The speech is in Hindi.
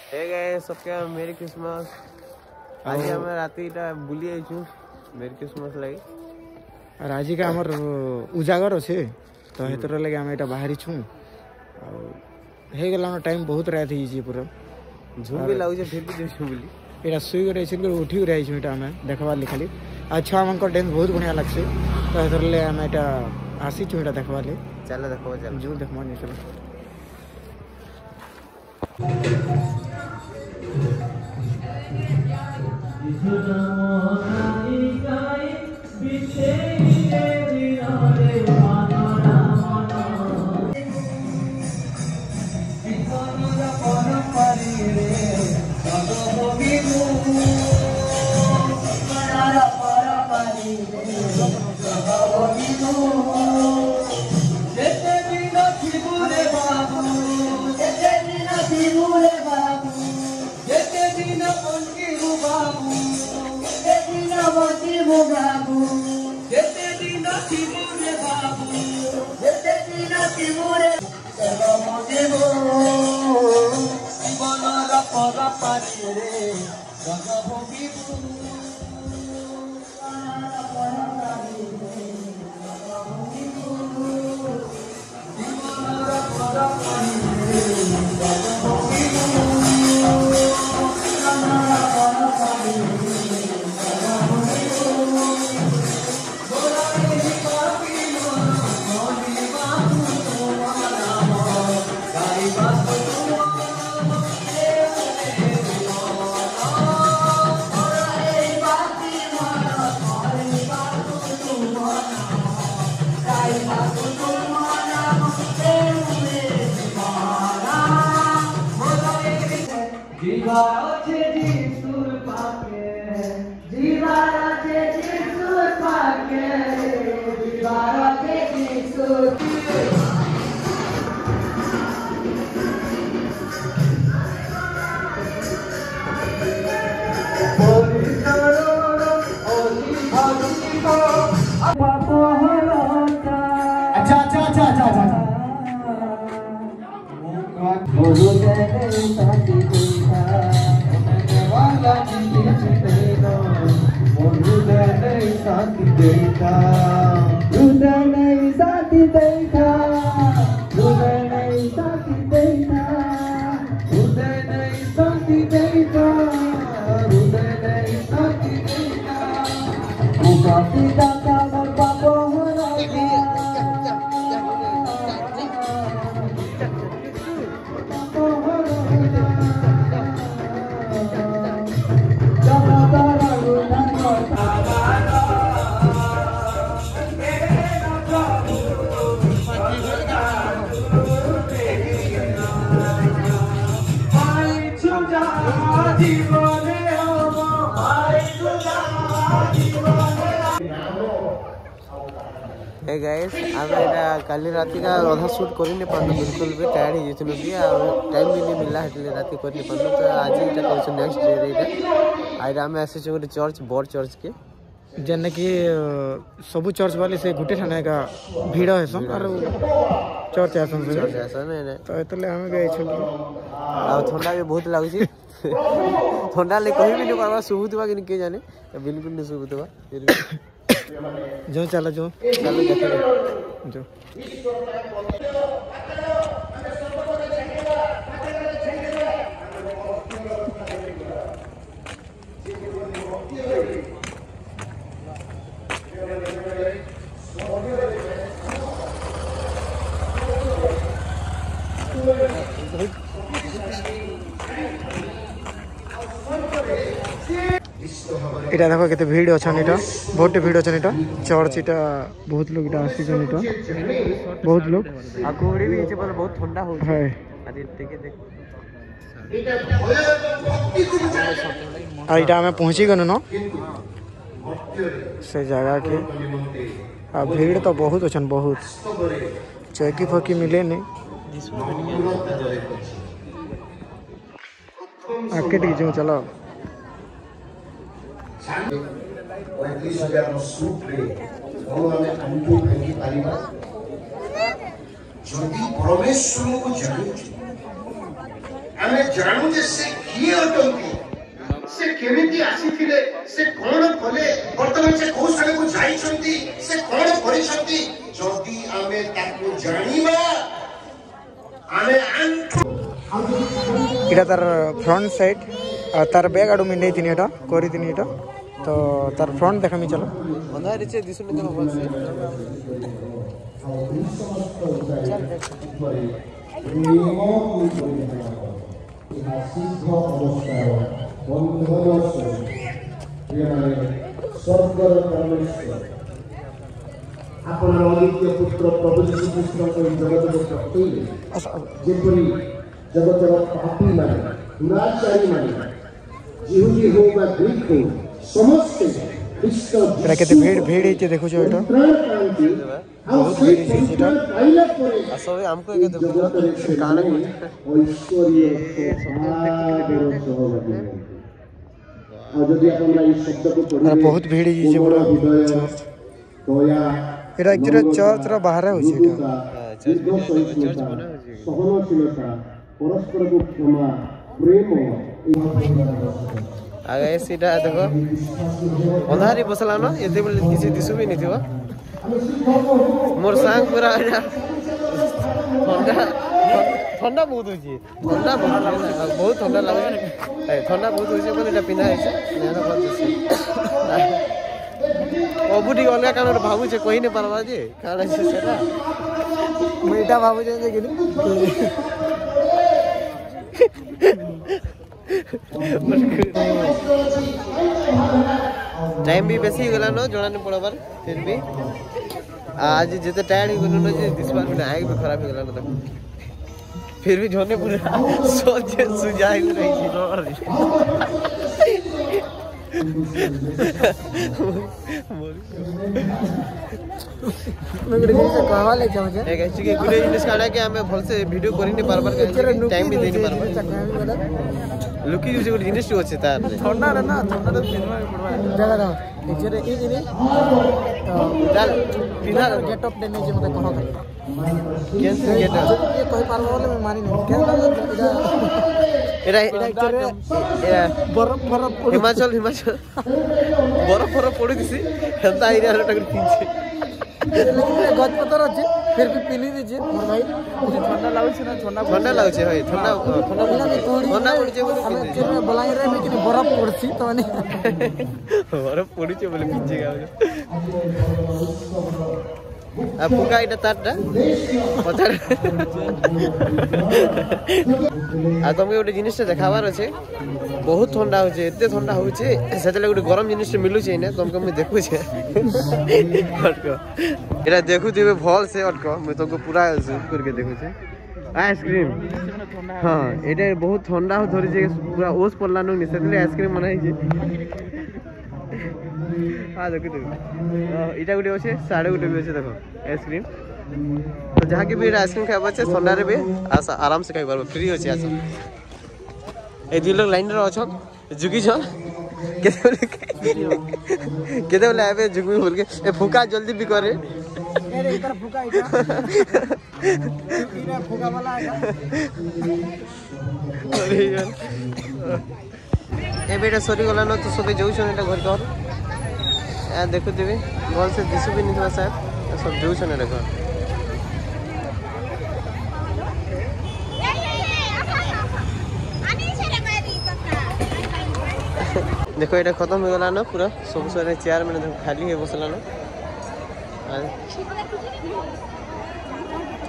हे गाइस सबके मेरी क्रिसमस आज हम राती टा बुली आइछु मेरी क्रिसमस लगी और आज का हमर उजागर अच्छे तो हेतर लगे हम एटा बाहरी छु हे गेला टाइम बहुत रात ही जी पूरा झूम भी लागु फिर भी देछु बुली एटा सुई करे छिन उठी रही छु एटा हमें देखबार लिखाली अच्छा हमको डांस बहुत बढ़िया लागছে तो हेतर ले हम एटा आसी छु एटा देखबार ले चल देखो चल जरूर देखमा नहीं चलो हे गाइस हम एटा काली राती का आधा शूट कर नहीं पानो बिल्कुल भी टायर्ड हो जइतनु कि टाइम भी नहीं मिलला हटले राती कर नहीं पानो तो आज एटा कहछ नेक्स्ट डे रे आइरा हम आसे छ चर्च बड़ चर्च के जने कि सब चर्च वाले से गुटे ठाने का भीड़ है सम और चर्च आसन ने तो एतले हम गए छ आ ठंडा भी बहुत लागु छी ठंडा ले कहि भी नहीं पावा सुबुतवा कि के जाने बिल्कुल नहीं सुबुतवा जो चलो जो जो इटा देखो केते भीड़ अच्छा इटा बहुत भीड़ अच्छा इटा चर्च इटा बहुत लोग इटा आसी जन इटा बहुत लोग आ कोड़ी भी छे पर बहुत ठंडा हो है अरे देखे देख आ इटा में पहुंची गनो न से जगह के आ भीड़ तो बहुत अच्छा बहुत चौकी फकी मिले नहीं आके टी जो चलो परमेश्वर को जानू आम जानू से किए अटंती से केमिति आसीथिले से कोन कले वर्तमान से को सागे को जाइछंती से कोन करिसंती जदी आमे ताकू जानिबा आमे इटा तार फ्रंट साइड तार बैग आडू मिंडे थिनी एटा कोरी थिनी एटा तो तार फ्रंट देखामी चलो अंधा रिचे दिसुनी तो बोल से आपण अदित्य पुत्र प्रभु श्री कृष्ण को जगत को प्रत्यय जेपरी जगतर पापी माने दुराचारी माने जिहुदी हो बा ग्रीक हो समस्त कृष्ण एटा केते भीड़ हेचे देखो जो एटा बहुत भीड़ हेचे एटा असवे हमको के देखो कहानी ऐश्वर्य और यदि आपण ई शब्द को पढ़ी बहुत भीड़ हेचे पूरा दया एटा एक्चुअली चर्च रो बाहर होचे एटा सहनशीलता परस्पर को क्षमा प्रेम आगे सीधा देखो अंधारी बसला ना एते बोले किसी दिसु भी नहीं थिबा मोर सांग पूरा ठंडा ठंडा बहुत होची ठंडा बहुत ठंडा लागे ठंडा बहुत होची बोले एटा पिना है नेना बहुत दिसि अबुडी अलगा कान भाबु छे कहि नै परबा जे कान छे सेटा मीठा भाबु जे कि टाइम भी बेसी गला न जोना न पड़बार फिर भी आज जते टायर्ड हो गनो जे दिस बार में आग भी खराब हो गला न फिर भी जोने पूरा सोचे सुजाई रही थी मैं जिनिस कहवा ले जाऊ जे एक ऐसी के गुडे जिनिस काडा के हमें भल से वीडियो करि नै परबार टाइम भी देनी परबार लुकी यूज गुड जिनिस होचे तार ठंडा रे ना ठंडा तो फिरमा पड़वा जगह दा इचरे ई जिनि चल पिना गेट अप देने जे मते कहो केन से गेट ये कहि पारबो बोले मैं मानी नहीं केन एरा बरफ हिमाचल बरफ पड़ी दिसी हेंता एरिया रे टकर पिनछे गज पतर अछि फिर भी पिनी दीजिए मोर भाई ठंडा लागै छै ना ठंडा लागै छै भाई ठंडा पड़ी छै बोले हमें चेरे बोलाई रे में कि बरफ पड़सी तो नहीं बरफ पड़ी छै बोले पिनछे गाव आ पुका इटा तारटा पतार आ तुमके गोटे जिनिस देखाबार अच्छे बहुत ठंडा होचे एते ठंडा होचे सेतले गोटे गरम जिनिस मिलु छै ने तुमके मैं देखु छै अटको एरा देखु दिबे भल से अटको मैं तुमको पूरा जूम करके देखु छै आइसक्रीम हां एटा बहुत ठंडा हो धरि छै पूरा ओस पड़ला न सेतले आइसक्रीम बनाई छै हाँ देखो इटा गुटे अच्छे साढ़े गुटे भी अच्छे देखो आइसक्रीम तो जहाँ की भी आइसक्रीम खाइब अच्छे ठंडा रे भी आराम से खाई पार फ्री अच्छे आस ए दुई लोग लाइन रे अच्छा जुगी छन केते बोले आबे जुगी बोल के ए फुका जल्दी भी करे अरे इधर फुका इधर फुका वाला आएगा अरे यार ए बेटा सॉरी गला न तो सबे जाउ छन एटा घर कर देखो देवे भल से दिसु भी नहीं शायद सब जो छन देखो देखो ये खत्म हो गला न पूरा सब सारे चेयर में खाली है बसला न